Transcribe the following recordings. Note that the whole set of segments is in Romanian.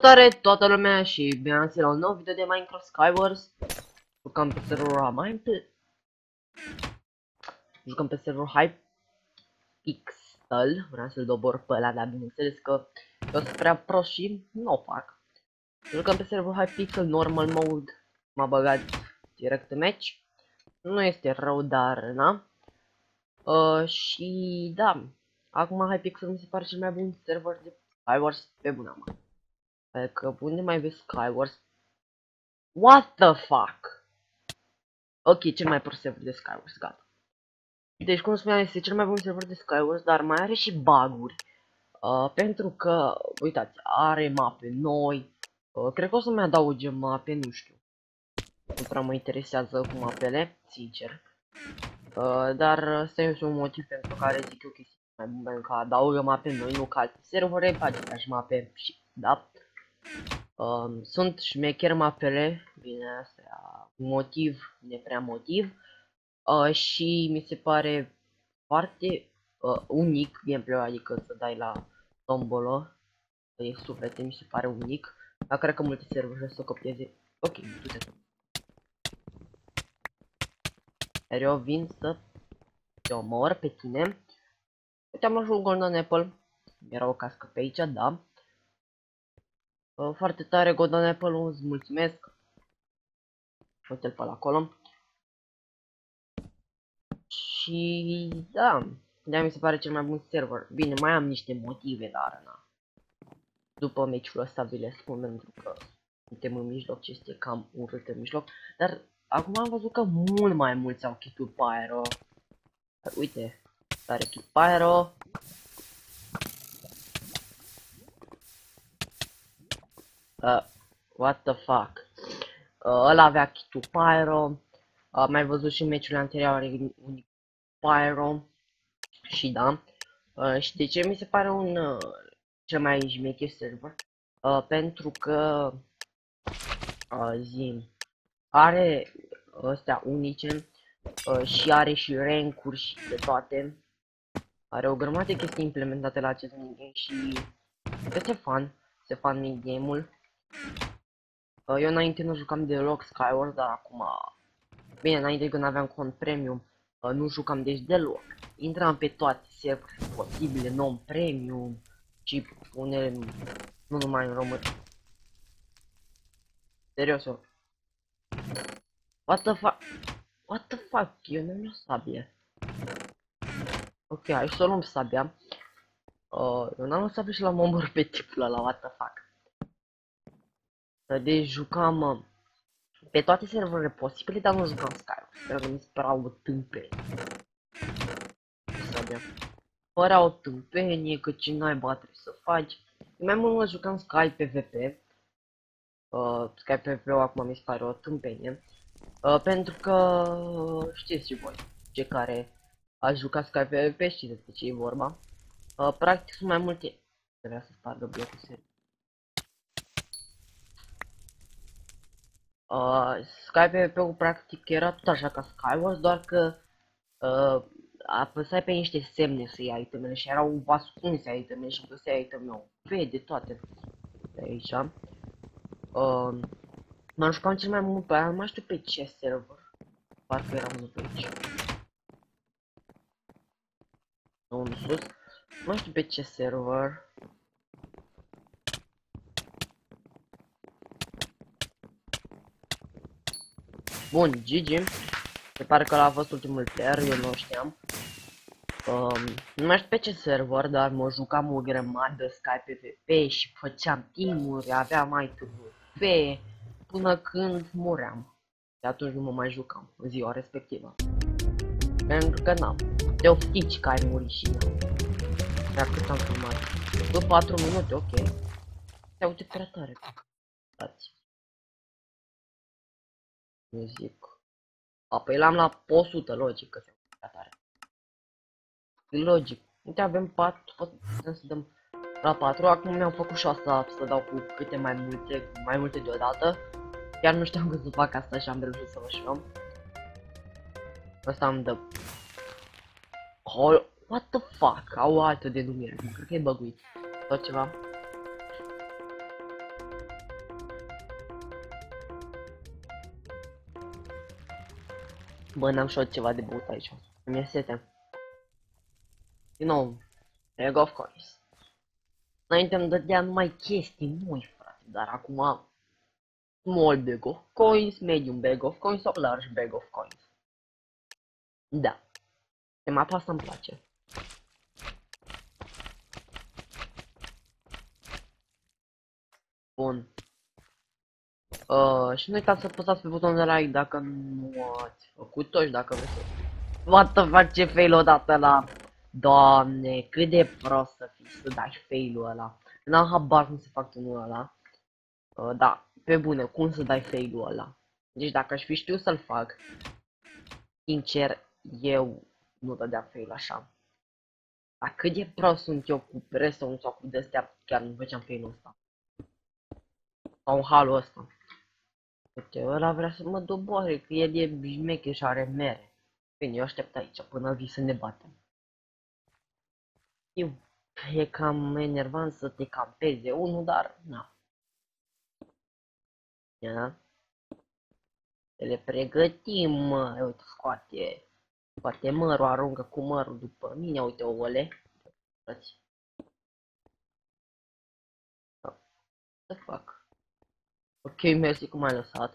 Salutare toată lumea și bine ați venit la un nou video de Minecraft Skywars. Jucăm pe serverul Jucăm pe serverul Hypixel. Vreau să-l dobor pe ăla, dar bineînțeles că eu sunt prea prost și nu o fac. Jucăm pe serverul Hypixel Normal Mode. M-a băgat direct în match. Nu este rău, dar na. Și da, acum Hypixel mi se pare cel mai bun server de Skywars pe buna mea. Adică unde mai vezi Skywars? What the fuck? Ok, cel mai prost server de Skywars, gata. Deci, cum spuneam, este cel mai bun server de Skywars, dar mai are și bug-uri. Pentru că, uitați, are mape noi. Cred că o să mai adauge mape, nu știu. Nu prea mă interesează cu mapele, sincer. Dar ăsta este un motiv pentru care zic eu că este mai bun, pentru că adaugă mape noi, nu ca alte servere, face ca mape și, da. Sunt șmecher mapele, bine, asta e un motiv, ne prea motiv. Și mi se pare foarte unic gameplay-ul, adică să dai la tombolo, e suflete, mi se pare unic. Dar cred că multe servere să o copieze. Ok, du-te. Iar eu vin să te omor pe tine. Uite-am luat un Golden Apple. Era o cască pe aici, da. Foarte tare Golden Apple, îți mulțumesc. Uite-l pe acolo. Și da, de-aia mi se pare cel mai bun server. Bine, mai am niște motive, dar na. După meciul ăsta vi le spun, pentru că suntem în mijloc, ce este cam urât în mijloc. Dar acum am văzut că mult mai mulți au kit-ul Pyro. Uite, are kit Pyro. What the fuck? Ăla avea kit-ul Pyro. Am mai văzut și meciurile anterioare un Pyro. Și da. Și de ce mi se pare un cel mai șmecher server? Pentru că are astea unice și are și rank-uri și de toate. Are o grămadă de chestii implementate la acest minigame și este fun. Este fun minigame-ul. Eu înainte nu jucam deloc Skywars, dar acum, bine, înainte când aveam cont premium, nu jucam deci deloc. Intram pe toate serverele posibile, non-premium și unele, nu numai în România. Serios, eu. What the fuck? What the fuck? Eu nu am sabie. Ok, hai să luăm sabia. Eu n-am luat sabie și l-am omorât pe tipul ăla, what the fuck. Deci jucam pe toate serverele posibile, dar nu jucam Skywars, pentru că mi se părea o tâmpenie. Sabia. Părea o tâmpenie, că ce naiba trebuie să faci. Mai mult jucam Sky PvP. Sky PvP-ul acum mi se pare o tâmpenie. Pentru că știți și voi, cei care ați jucat Sky PvP știți despre ce e vorba. Practic sunt mai multe. Trebuia să spargă blocul serii. Sky PvP-ul practic era tot așa ca Skywars, doar că apăsai pe niște semne să iei itemele și erau ascunse itemele și găseai itemele de toate de aici. M-am jucat cel mai mult pe aia, nu mai știu pe ce server. Parcă era unul pe aici. Unul sus. Nu știu pe ce server. Bun, GG. Se pare că l-a fost ultimul player, eu nu știam. Nu mai știu pe ce server, dar mă jucam o grămadă Sky PvP și făceam team-uri, aveam mai PvP până când muream. De atunci nu mă mai jucam în ziua respectivă. Pentru că n-am. Te oftici că ai murit și n-am. Dar cât am filmat? După 4 minute, ok. Te uite prea tare. Stați. Nu zic. Păi l-am la 100, logic că se uite prea tare. Logic. Uite, avem 4, putem să dăm la 4. Acum mi-am făcut și asta să dau cu câte mai multe deodată. Chiar nu știam cum să fac asta și am reușit să vă știu. Asta îmi dă. What the fuck? Au o altă denumire. Cred că e băguit. Sau ceva. Bă, n-am și eu ceva de băut aici. Mi-e sete. Din nou, Egg of Coins. Înainte îmi dădea numai chestii noi, frate, dar acum small bag of coins, medium bag of coins sau large bag of coins. Da. Pe mapa asta îmi place. Bun. Și nu uitați să apăsați pe butonul de like dacă nu ați făcut-o și dacă vreți să... What the fuck, ce fail odată la... Doamne, cât de prost să fii să dai fail-ul ăla. N-am habar cum se fac unul ăla. Da, pe bune, cum să dai fail-ul ăla. Deci dacă aș fi știut să-l fac, sincer, eu nu dădeam fail așa. Dar cât de prost sunt eu cu presă sau cu de-astea, chiar nu făceam fail-ul ăsta. Sau halul ăsta. Uite, ăla vrea să mă doboare, că el e șmecher și are mere. Bine, eu aștept aici până vii să ne batem. E cam enervant să te campeze unul, dar na. Ia. Să le pregătim, mă. Uite, scoate mărul, aruncă cu mărul după mine, uite ouăle. Frăți. What the fuck? Ok, mersi cum ai lăsat.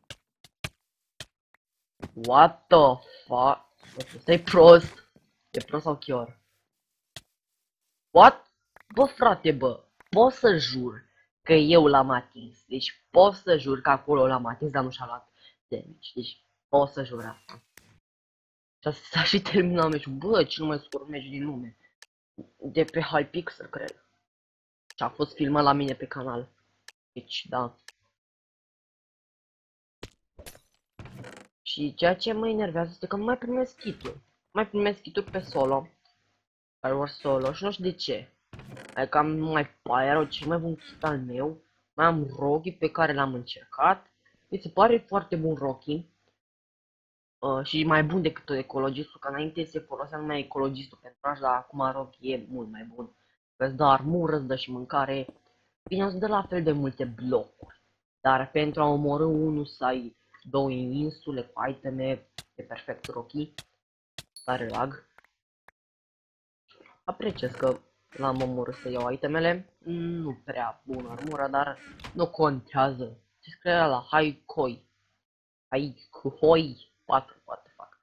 What the fuck? Stai prost. E prost sau chiar? What? Bă, frate, bă. Pot să jur că eu l-am atins. Deci pot să jur că acolo l-am atins, dar nu și-a luat damage. Deci pot să jur asta. Și s-a și terminat meciul. Bă, cel mai scurt meci din lume. De pe Hypixel, cred. Și a fost filmat la mine pe canal. Deci, da. Și ceea ce mă enervează este că nu mai primesc kit-uri. Mai primesc kit-uri pe solo. Skywars solo și nu știu de ce. Adică am numai Pyro, cel mai bun kit al meu. Mai am Rocky pe care l-am încercat. Mi se pare foarte bun Rocky. Și mai bun decât ecologistul, că înainte se folosea numai ecologistul pentru așa, dar acum Rocky e mult mai bun. Îți dă armură, îți dă și mâncare. Bine, îți dă la fel de multe blocuri. Dar pentru a omorâ unul să ai două insule cu iteme, e perfect Rocky. Tare lag. Apreciez că l-am omorât să iau itemele. Nu prea bună armura, dar nu contează. Ce scrie la Haikoi? Haikoi 4, what the fuck.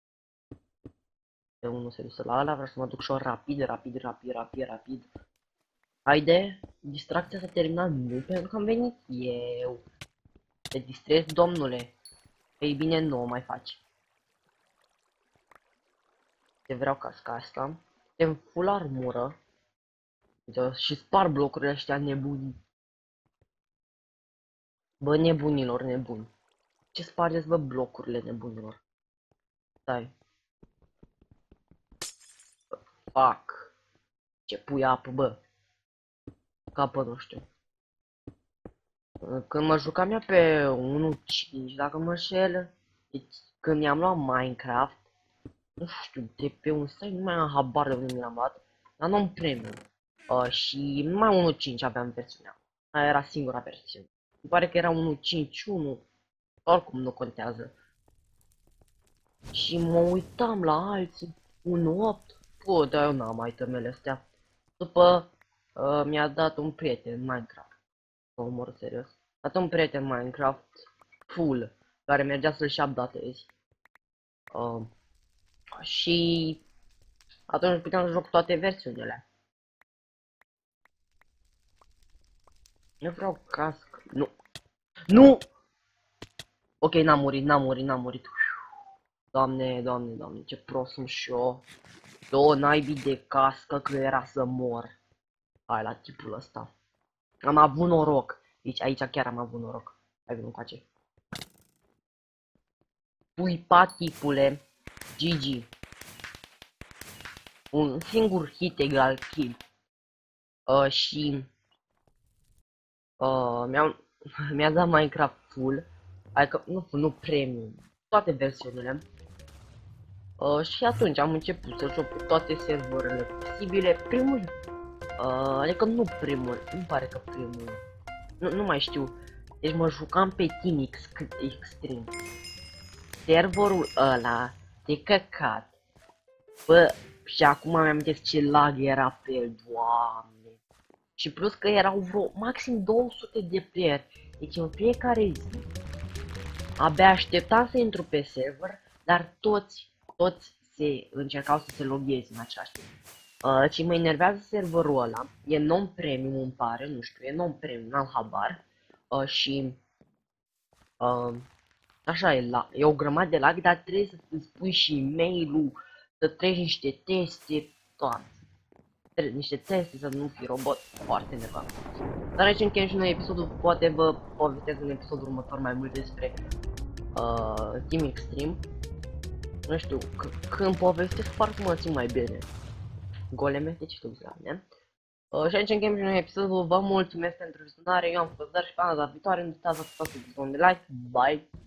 De unul se duce la ăla, vreau să mă duc și eu rapid. Haide, distracția s-a terminat, nu pentru că am venit eu. Te distrezi, domnule. Ei bine, nu o mai faci. Te vreau casca asta. Suntem full armură. Și spar blocurile ăștia nebuni. Bă, nebunilor, nebuni. Ce spargeți, bă, blocurile nebunilor? Stai. Fuck. Ce pui apă, bă. Capă, nu știu. Când mă jucam eu pe 1.5, dacă mă șel, deci când mi-am luat Minecraft, nu știu, de pe un site, nu mai am habar de unde mi-am luat, dar nu am premium. Și numai 1.5 aveam versiunea. Aia era singura versiune. Mi pare că era 1.5.1, oricum nu contează. Și mă uitam la alții, 1.8, bă, dar eu n-am itemele astea. După mi-a dat un prieten Minecraft. Mă omor serios. A dat un prieten Minecraft full, care mergea să-l și updatezi. Și atunci puteam să joc toate versiunile. Eu vreau cască. Nu. Nu! Ok, n-am murit. Doamne, ce prost sunt și eu. Două naibii de cască că era să mor. Hai la tipul ăsta. Am avut noroc. Deci aici chiar am avut noroc. Hai vină încoace. Puipa tipule. GG. Un singur hit egal kill. Și mi-a dat Minecraft full. Adică nu premium. Toate versiunile. Și atunci am început să joc cu toate serverele posibile. Primul, adică nu primul, îmi pare că primul, nu mai știu. Deci mă jucam pe Team Extreme. serverul ăla de căcat. Bă, și acum mi-am amintesc ce lag era pe el, doamne. Și plus că erau vreo maxim 200 de player. Deci în fiecare zi abia așteptam să intru pe server, dar toți se încercau să se logheze în același timp. Și mă enervează serverul ăla, e non-premium îmi pare, nu știu, e non-premium, n-am habar. Și așa e o grămadă de lag, dar trebuie să îți pui și e-mail-ul, să treci niște teste, toate. Niște teste să nu fii robot, foarte nervos. Dar aici încheiem și noi episodul, poate vă povestesc în episodul următor mai mult despre Team Extreme. Nu știu, când povestesc parcă mă simt mai bine. Goleme, deci tu ne? Și aici încheiem și noi episodul, vă mulțumesc pentru vizionare, eu am fost Dar și pe data viitoare, nu uitați să apăsați butonul de like, bye!